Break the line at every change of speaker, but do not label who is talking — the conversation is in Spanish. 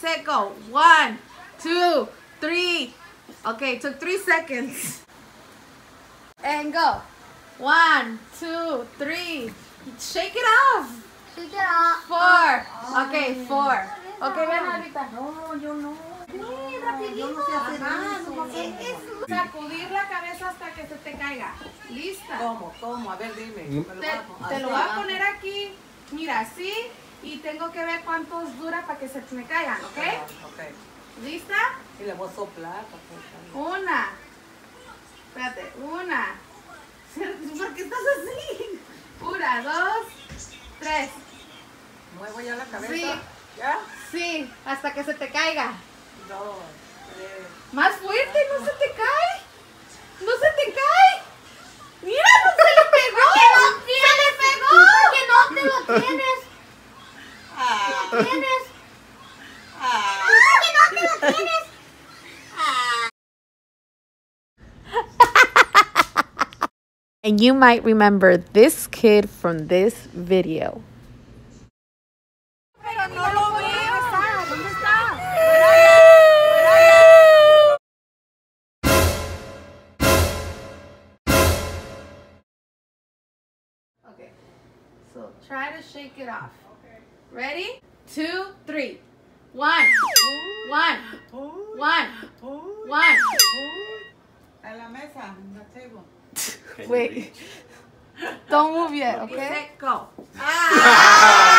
set, go. 1, 2, 3. Okay, took 3 seconds. And go. 1, 2, 3. Shake it off.
Shake it off.
4. Okay, 4. Okay, ven ahorita.
No, yo no.
Sí, rapidito.
Yo no sé hacer eso.
Es sacudir la cabeza hasta que se te caiga. ¿Lista?
¿Cómo? A ver, dime.
Te lo voy a poner aquí. Mira, así. Y tengo que ver cuántos dura para que se me caigan, ¿ok?
Ok.
¿Lista?
Y le voy a soplar.
1. Espérate. 1. ¿Por qué estás así? 1, 2, 3.
¿Muevo ya la cabeza?
Sí.
¿Ya?
Sí, hasta que se te caiga.
2, 3.
Más fuerte, no se te cae. No se te cae. Mira, no se le pegó. ¡Se le pegó!
Que no te lo tienes. ¿Tienes? Que no te lo tienes.
And you might remember this kid from this video.
Pero no lo veo. ¿Dónde está? Okay, so try to shake it off. Ready? 2, 3. 1, 1, 1, 1.
A la mesa, on the table.
Wait. Don't move yet, okay? Set, go.